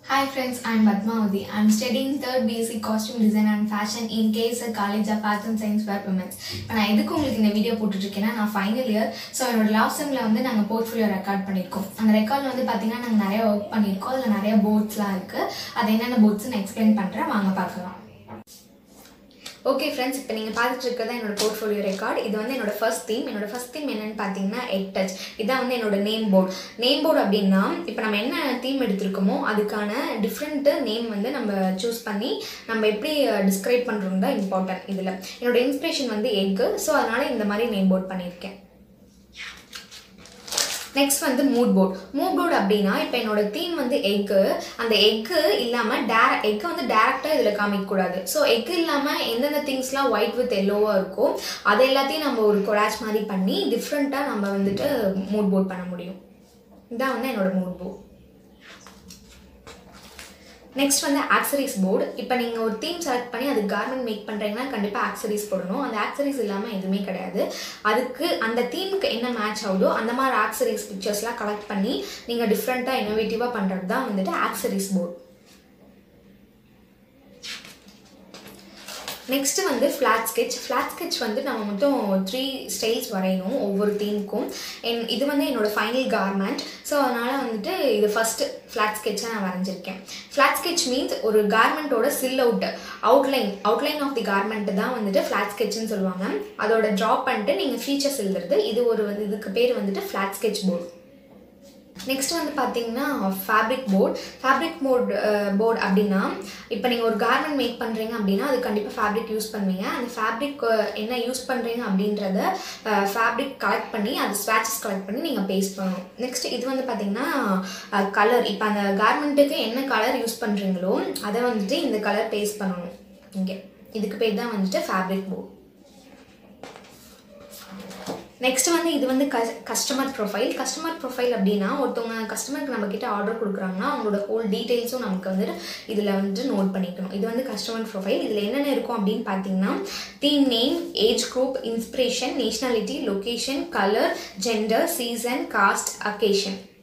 Hi friends, I am Padmavathi. I am studying 3rd B.Sc Costume Design and Fashion in KSR College of Arts and Science for Women. நான் எதுக்கு உங்களுக்கு இந்த video போட்டுட்ருக்கேன்னா நான் final year. So என்னோட last செம்மில் வந்து நாங்கள் போர்ட்ஃபோலியோ ரெக்கார்ட் பண்ணியிருக்கோம். அந்த ரெக்கார்டில் வந்து பார்த்தீங்கன்னா நாங்கள் நிறைய ஒர்க் பண்ணியிருக்கோம். அதில் நிறைய போர்ட்ஸ்லாம் இருக்குது. அது என்னென்ன போர்ட்ஸ் நான் எக்ஸ்பிளைன் பண்ணுறேன், வாங்க பார்க்கலாம். ஓகே ஃப்ரெண்ட்ஸ், இப்போ நீங்கள் பார்த்துட்டு இருக்கிறதா என்னோட போர்ட்ஃபோலியோ ரெக்கார்ட். இது வந்து என்னோட ஃபர்ஸ்ட் தீம். என்னோட ஃபர்ஸ்ட் தீம் என்னென்னு பார்த்தீங்கன்னா எக் டச். இதான் வந்து என்னோட நேம் போர்டு. நேம் போர்டு அப்படின்னா இப்போ நம்ம என்ன தீம் எடுத்திருக்கோமோ அதுக்கான டிஃப்ரெண்ட்டு நேம் வந்து நம்ம சூஸ் பண்ணி நம்ம எப்படி டிஸ்கிரைப் பண்ணுறோம் தான் இம்பார்ட்டன்ட். இதில் என்னோட இன்ஸ்பிரேஷன் வந்து எக்கு. ஸோ அதனால் இந்த மாதிரி நேம் போர்ட் பண்ணியிருக்கேன். நெக்ஸ்ட் வந்து மூட் போர்ட். மூட் போர்டு அப்படின்னா இப்போ என்னோட தீம் வந்து எக்கு. அந்த எக்கு இல்லாமல் எக்கை வந்து டேரெக்டாக இதில் காமிக்கக்கூடாது. ஸோ எக்கு இல்லாமல் எந்தெந்த திங்ஸ்லாம் ஒயிட் வித் எல்லோவாக இருக்கோ அது எல்லாத்தையும் நம்ம ஒரு கொலாஜ் மாதிரி பண்ணி டிஃப்ரெண்ட்டாக நம்ம வந்துட்டு மூட் போர்ட் பண்ண முடியும். இதான் வந்து என்னோட மூட் போர்ட். நெக்ஸ்ட் வந்து ஆக்சரிஸ் போர்டு. இப்போ நீங்கள் ஒரு தீம் செலக்ட் பண்ணி அது கார்மெண்ட் மேக் பண்ணுறீங்கன்னா கண்டிப்பாக ஆக்சரிஸ் போடணும். அந்த ஆக்சரிஸ் இல்லாமல் எதுவுமே கிடையாது. அதுக்கு அந்த தீமுக்கு என்ன மேட்ச் ஆகுதோ அந்த மாதிரி ஆக்சரிஸ் பிக்சர்ஸ்லாம் கலெக்ட் பண்ணி நீங்கள் டிஃப்ரெண்ட்டாக இன்னோவேட்டிவாக பண்ணுறது தான் வந்துட்டு ஆக்சரிஸ் போர்டு. நெக்ஸ்ட்டு வந்து ஃப்ளாட் ஸ்கெட்ச். ஃப்ளாட் ஸ்கெட்ச் வந்து நம்ம மொத்தம் 3 ஸ்டைல்ஸ் வரையணும் ஒவ்வொரு தீமுக்கும். இது வந்து என்னோடய ஃபைனல் கார்மெண்ட். ஸோ அதனால் வந்துட்டு இது ஃபஸ்ட்டு ஃப்ளாட் ஸ்கெட்சாக நான் வரைஞ்சிருக்கேன். ஃப்ளாட் ஸ்கெட்ச் மீன்ஸ் ஒரு கார்மெண்ட்டோட அவுட்லைன் ஆஃப் தி கார்மெண்ட் தான் வந்துட்டு ஃப்ளாட் ஸ்கெட்ச்னு சொல்லுவாங்க. அதோட ட்ராப் பண்ணிட்டு நீங்கள் ஃபீச்சர்ஸ் எழுதுறது. இதுக்கு பேர் வந்துட்டு ஃப்ளாட் ஸ்கெட்ச் போர்டு. நெக்ஸ்ட் வந்து பார்த்தீங்கன்னா ஃபேப்ரிக் போர்டு அப்படின்னா இப்போ நீங்கள் ஒரு கார்மெண்ட் மேக் பண்ணுறீங்க அப்படின்னா அது கண்டிப்பாக ஃபேப்ரிக் யூஸ் பண்ணுவீங்க. அந்த ஃபேப்ரிக் என்ன யூஸ் பண்ணுறீங்க அப்படின்றத ஃபேப்ரிக் கலெக்ட் பண்ணி அது ஸ்வாட்சஸ் கலெக்ட் பண்ணி நீங்கள் பேஸ்ட் பண்ணணும். நெக்ஸ்ட் இது வந்து பார்த்தீங்கன்னா கலர். இப்போ அந்த கார்மெண்ட்டுக்கு என்ன கலர் யூஸ் பண்ணுறீங்களோ அதை வந்துட்டு இந்த கலர் பேஸ்ட் பண்ணணும். இங்கே இதுக்கு பேர் தான் வந்துட்டு ஃபேப்ரிக் போர்டு. நெக்ஸ்ட் வந்து இது வந்து கஸ்டமர் ப்ரொஃபைல் அப்படின்னா ஒருத்தவங்க கஸ்டமருக்கு நம்மக்கிட்ட ஆர்டர் கொடுக்குறாங்கன்னா அவங்களோட ஹோல் டீட்டெயில்ஸும் நமக்கு வந்துட்டு இதில் வந்துட்டு நோட் பண்ணிக்கணும். இது வந்து கஸ்டமர் ப்ரொஃபைல். இதில் என்னென்ன இருக்கும் அப்படின்னு பார்த்தீங்கன்னா theme name, age group, inspiration, nationality, location, colour, gender, season, cost, occasion.